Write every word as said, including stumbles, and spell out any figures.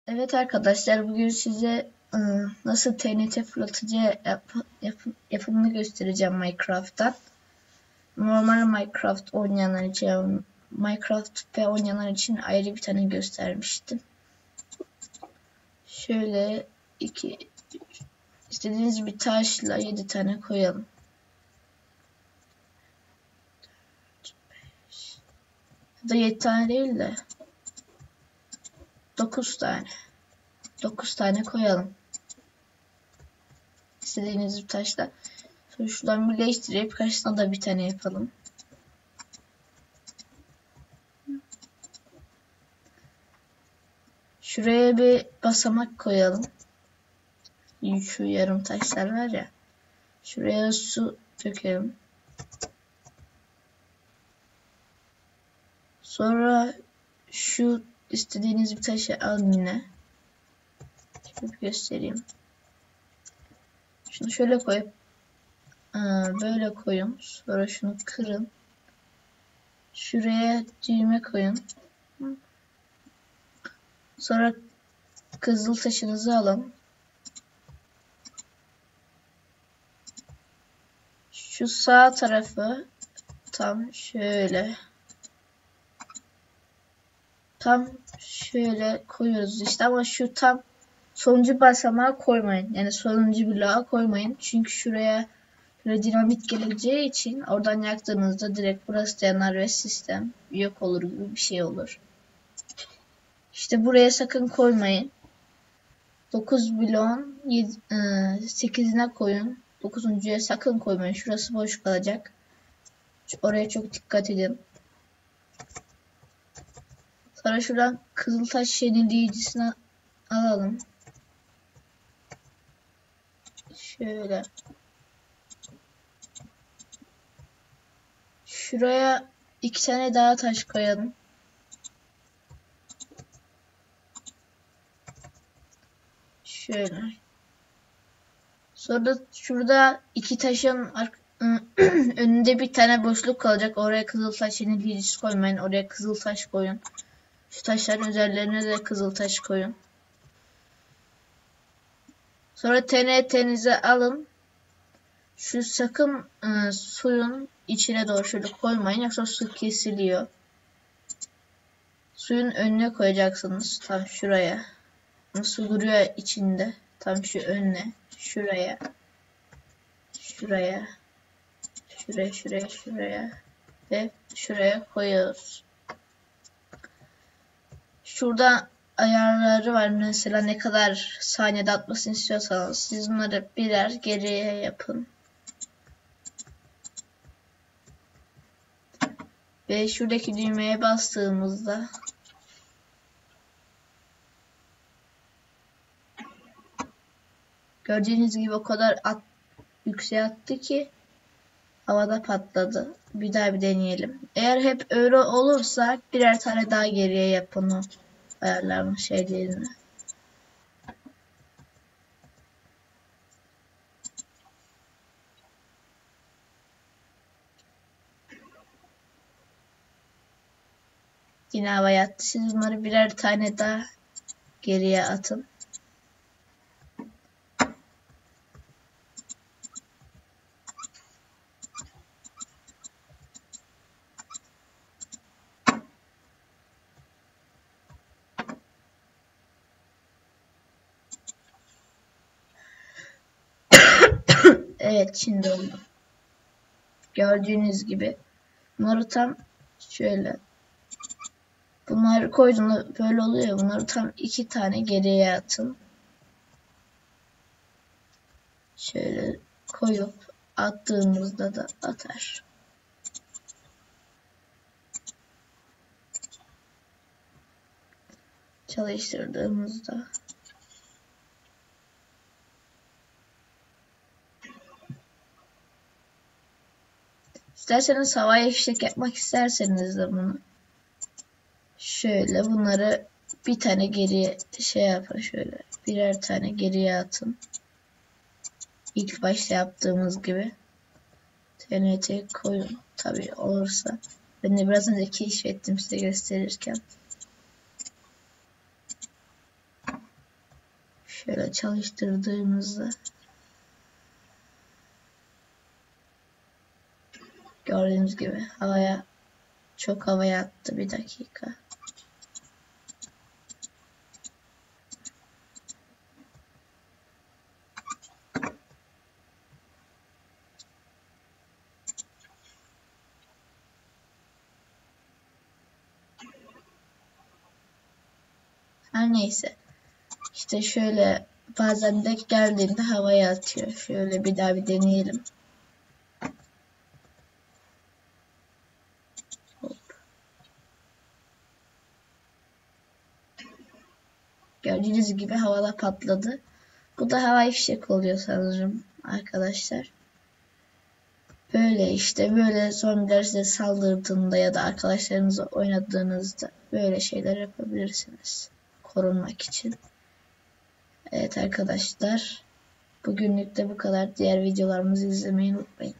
Evet arkadaşlar, bugün size ıı, nasıl T N T fırlatıcı yap, yap, yapımını göstereceğim Minecraft'tan. Normal Minecraft oynayanlar için, Minecraft ve oynayanlar için ayrı bir tane göstermiştim. Şöyle iki istediğiniz bir taşla yedi tane koyalım. Ya da yedi tane değil de dokuz tane. dokuz tane koyalım. İstediğiniz bir taşla. Sonra şuradan birleştirip karşısına da bir tane yapalım. Şuraya bir basamak koyalım. Şu yarım taşlar var ya. Şuraya su dökelim. Sonra şu istediğiniz bir taşı alın yine. Şöyle göstereyim. Şunu şöyle koyup böyle koyun. Sonra şunu kırın. Şuraya düğme koyun. Sonra kızıl taşınızı alın. Şu sağ tarafı tam şöyle tam şöyle koyuyoruz işte, ama şu tam sonuncu basamağa koymayın. Yani sonuncu bloğa koymayın. Çünkü şuraya böyle dinamit geleceği için oradan yaktığınızda direkt burası yanar ve sistem yok olur gibi bir şey olur. İşte buraya sakın koymayın. dokuz bloğun sekizine koyun. dokuzuncuya sakın koymayın. Şurası boş kalacak. Oraya çok dikkat edin. Sonra şuradan Kızıltaş yenileyicisini alalım. Şöyle. Şuraya iki tane daha taş koyalım. Şöyle. Sonra şurada iki taşın önünde bir tane boşluk kalacak. Oraya Kızıltaş yenileyicisi koymayın. Oraya Kızıltaş koyun. Şu taşların üzerlerine de Kızıltaş koyun. Sonra T N T'nizi alın. Şu sakın ıı, suyun içine doğru şöyle koymayın. Yoksa su kesiliyor. Suyun önüne koyacaksınız. Tam şuraya. Su duruyor içinde. Tam şu önüne. Şuraya. Şuraya. Şuraya, şuraya, şuraya. Ve şuraya koyuyoruz. Şurada ayarları var. Mesela ne kadar saniyede atmasını istiyorsanız siz bunları birer geriye yapın. Ve şuradaki düğmeye bastığımızda gördüğünüz gibi o kadar at, yükseğe attı ki havada patladı. Bir daha bir deneyelim. Eğer hep öyle olursa birer tane daha geriye yapın o ayarların şeylerini. Yine havaya attı. Siz bunları birer tane daha geriye atın. Evet, şimdi oldu. Gördüğünüz gibi bunları tam şöyle, bunları koyduğumda böyle oluyor. Bunları tam iki tane geriye atın. Şöyle koyup attığımızda da atar. Çalıştırdığımızda İsterseniz havaya fişek yapmak isterseniz de bunu şöyle bunları bir tane geriye şey yapın, şöyle birer tane geriye atın. İlk başta yaptığımız gibi T N T koyun tabi olursa. Ben de biraz önce keşfettim size gösterirken. Şöyle çalıştırdığımızda gördüğünüz gibi havaya çok havaya attı. Bir dakika. Her neyse. İşte şöyle bazen de geldiğinde havaya atıyor. Şöyle bir daha bir deneyelim. Hop. Gördüğünüz gibi havada patladı. Bu da havai fişek oluyor sanırım arkadaşlar. Böyle işte böyle zombiler size saldırdığında ya da arkadaşlarınızla oynadığınızda böyle şeyler yapabilirsiniz. Korunmak için. Evet arkadaşlar. Bugünlük de bu kadar. Diğer videolarımızı izlemeyi unutmayın.